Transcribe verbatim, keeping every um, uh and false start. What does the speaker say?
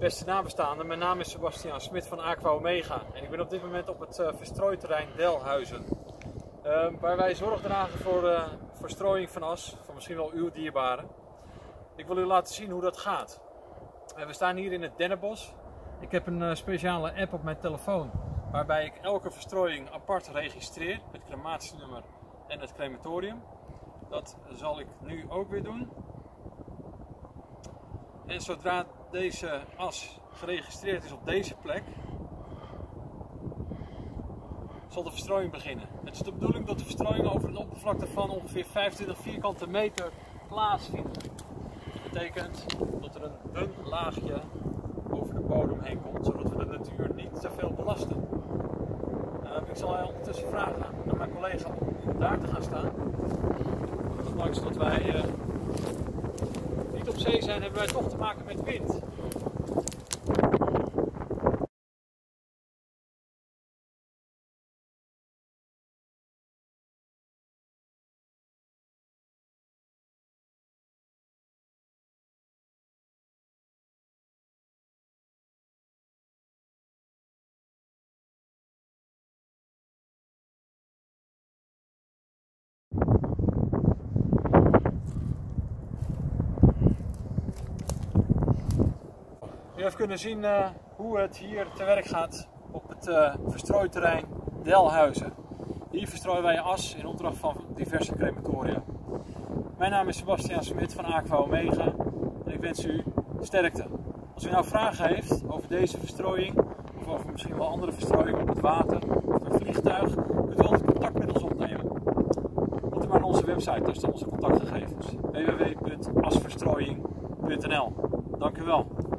Beste nabestaanden, mijn naam is Sebastiaan Smit van Aqua Omega en ik ben op dit moment op het uh, verstrooiterrein Delhuizen. Uh, waar wij zorg dragen voor uh, verstrooiing van as, van misschien wel uw dierbaren. Ik wil u laten zien hoe dat gaat. Uh, we staan hier in het dennenbos. Ik heb een uh, speciale app op mijn telefoon waarbij ik elke verstrooiing apart registreer, het crematienummer en het crematorium. Dat zal ik nu ook weer doen. En zodra deze as geregistreerd is op deze plek, zal de verstrooiing beginnen. Het is de bedoeling dat de verstrooiing over een oppervlakte van ongeveer vijfentwintig vierkante meter plaatsvindt. Dat betekent dat er een dun laagje over de bodem heen komt, zodat we de natuur niet te veel belasten. Uh, ik zal ondertussen vragen aan mijn collega om daar te gaan staan. Ondanks dat wij uh, niet op zee zijn, hebben wij toch te maken met wind. U heeft kunnen zien uh, hoe het hier te werk gaat op het uh, verstrooiterrein Delhuizen. Hier verstrooien wij as in opdracht van diverse crematoria. Mijn naam is Sebastiaan Smit van Aqua Omega en ik wens u sterkte. Als u nou vragen heeft over deze verstrooiing of over misschien wel andere verstrooiingen op het water of een vliegtuig, kunt u altijd contact met ons opnemen. Gaat u maar naar onze website, daar staan onze contactgegevens w w w punt asverstrooiing punt n l. Dank u wel.